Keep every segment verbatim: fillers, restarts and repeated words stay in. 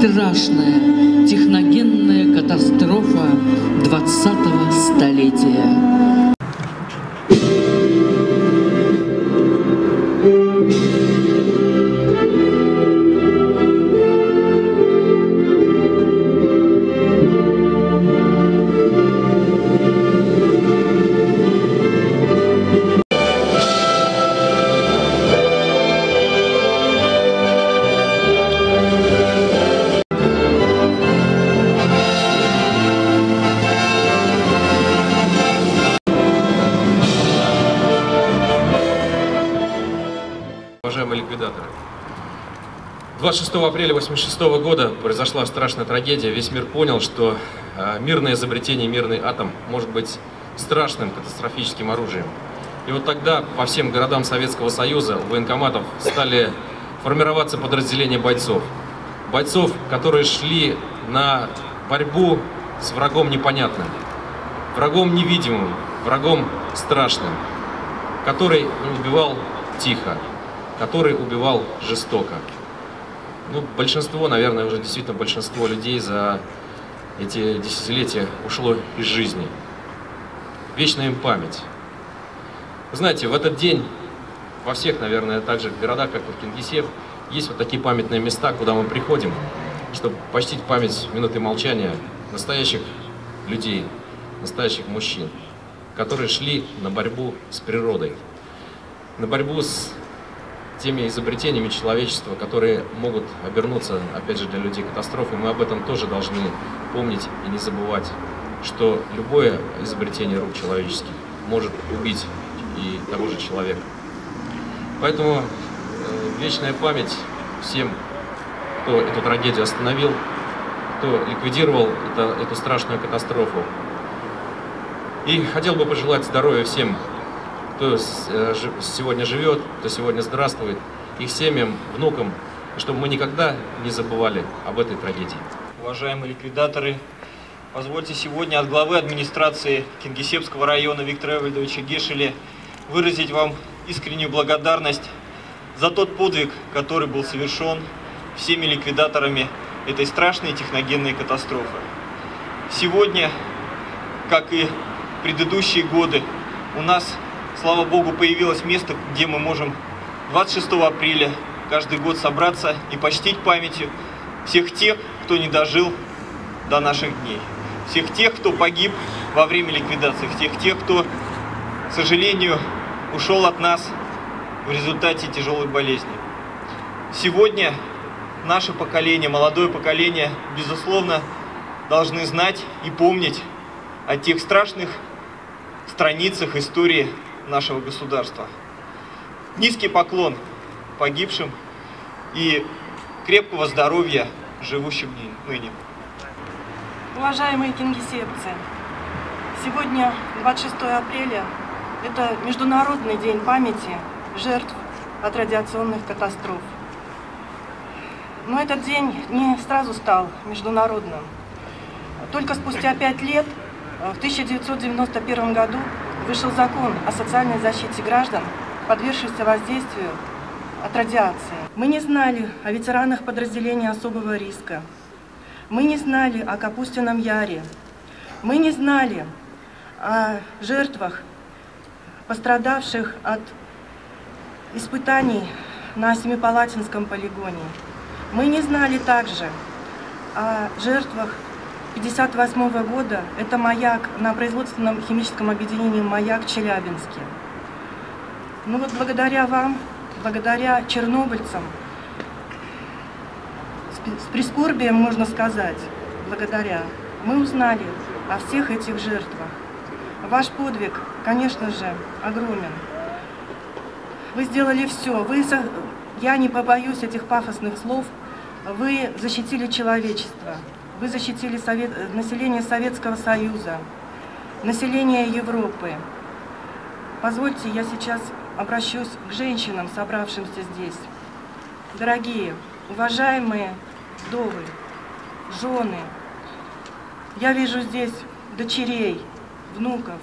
страшная техногенная катастрофа двадцатого столетия. Уважаемые ликвидаторы, двадцать шестого апреля тысяча девятьсот восемьдесят шестого года произошла страшная трагедия. Весь мир понял, что мирное изобретение, мирный атом может быть страшным катастрофическим оружием. И вот тогда по всем городам Советского Союза у военкоматов стали формироваться подразделения бойцов. Бойцов, которые шли на борьбу с врагом непонятным, врагом невидимым, врагом страшным, который убивал тихо, который убивал жестоко. Ну, большинство, наверное, уже действительно большинство людей за эти десятилетия ушло из жизни. Вечная им память. Вы знаете, в этот день во всех, наверное, также городах, как и в Кингисепп, есть вот такие памятные места, куда мы приходим, чтобы почтить память минуты молчания настоящих людей, настоящих мужчин, которые шли на борьбу с природой, на борьбу с теми изобретениями человечества, которые могут обернуться, опять же, для людей катастрофой. Мы об этом тоже должны помнить и не забывать, что любое изобретение рук человеческих может убить и того же человека. Поэтому э, вечная память всем, кто эту трагедию остановил, кто ликвидировал это, эту страшную катастрофу. И хотел бы пожелать здоровья всем, кто сегодня живет, кто сегодня здравствует, их семьям, внукам, чтобы мы никогда не забывали об этой трагедии. Уважаемые ликвидаторы, позвольте сегодня от главы администрации Кингисеппского района Виктора Эвальдовича Гешеля выразить вам искреннюю благодарность за тот подвиг, который был совершен всеми ликвидаторами этой страшной техногенной катастрофы. Сегодня, как и в предыдущие годы, у нас, слава Богу, появилось место, где мы можем двадцать шестого апреля каждый год собраться и почтить памятью всех тех, кто не дожил до наших дней. Всех тех, кто погиб во время ликвидации, всех тех, кто, к сожалению, ушел от нас в результате тяжелой болезни. Сегодня наше поколение, молодое поколение, безусловно, должны знать и помнить о тех страшных страницах истории нашего государства. Низкий поклон погибшим и крепкого здоровья живущим ныне. Уважаемые кингисеппцы, сегодня, двадцать шестого апреля, это Международный день памяти жертв от радиационных катастроф. Но этот день не сразу стал международным. Только спустя пять лет, в тысяча девятьсот девяносто первом году, вышел закон о социальной защите граждан, подвергшихся воздействию от радиации. Мы не знали о ветеранах подразделения особого риска. Мы не знали о Капустином Яре. Мы не знали о жертвах, пострадавших от испытаний на Семипалатинском полигоне. Мы не знали также о жертвах пятьдесят восьмого года. Это маяк на производственном химическом объединении «Маяк» в Челябинске. Ну вот благодаря вам, благодаря чернобыльцам, с прискорбием, можно сказать, благодаря, мы узнали о всех этих жертвах. Ваш подвиг, конечно же, огромен. Вы сделали все. Вы, я не побоюсь этих пафосных слов, вы защитили человечество. Вы защитили совет, население Советского Союза, население Европы. Позвольте, я сейчас обращусь к женщинам, собравшимся здесь. Дорогие, уважаемые вдовы, жены, я вижу здесь дочерей, внуков,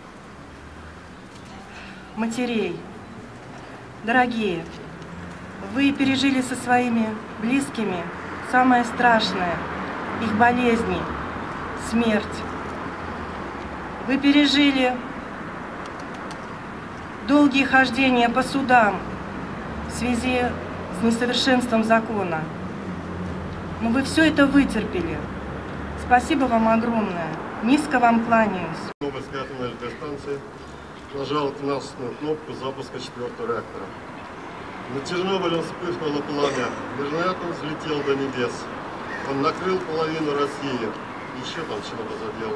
матерей. Дорогие, вы пережили со своими близкими, самое страшное, их болезни, смерть. Вы пережили долгие хождения по судам в связи с несовершенством закона. Но вы все это вытерпели. Спасибо вам огромное. Низко вам кланяюсь. Чернобыльской атомной электростанции нажал красную кнопку запуска четвертого реактора. Над Чернобылем вспыхнуло пламя. Мирный атом взлетел до небес. Он накрыл половину России. Еще там чего-то задел.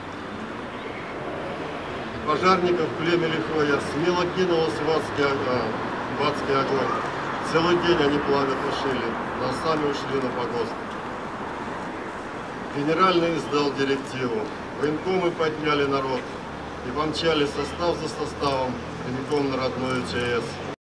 Пожарников племя лихое смело кинулось в адский, в адский огонь. Целый день они пламя тушили, но сами ушли на погост. Генеральный издал директиву. Военкомы подняли народ и помчали состав за составом прямиком на родную ЧАЭС.